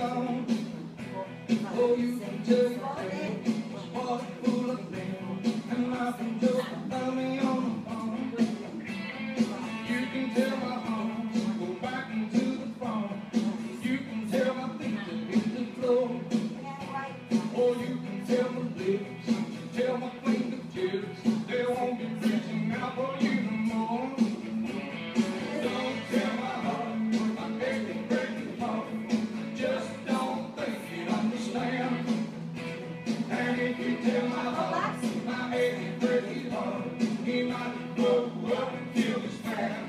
on. Oh, you can tell your friend was water full of lemon, and nothing just about me on the phone. You can tell my home, go back into the farm. You can tell my feet to hit the floor. Or you can tell my lips, tell my fingertips, they won't be reaching out for you no more. Don't tell my heart, my aching, breaking heart, just don't think you understand. And if you tell my heart, my aching, breaking heart, he might blow up and kill this man.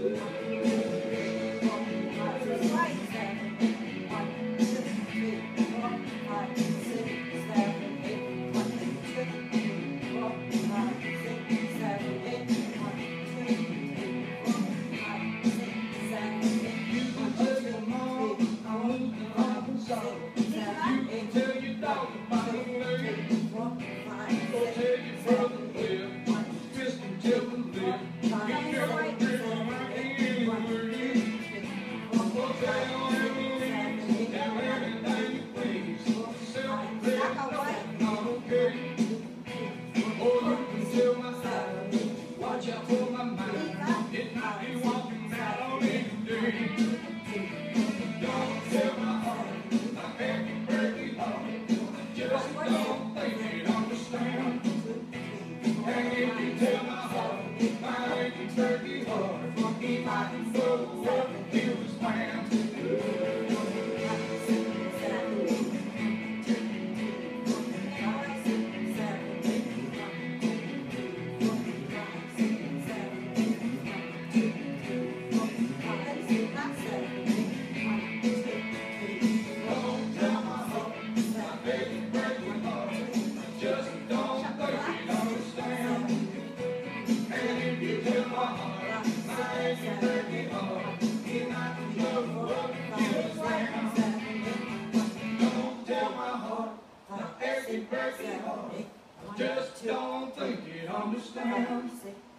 Just don't think you understand.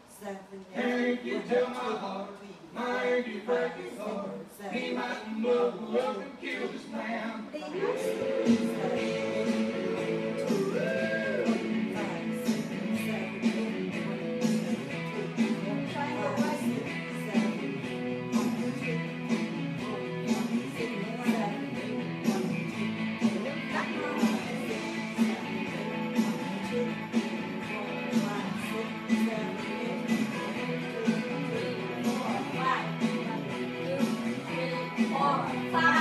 And if you tell my heart, my achy, breaking heart, he might blow up and kill this man. Five.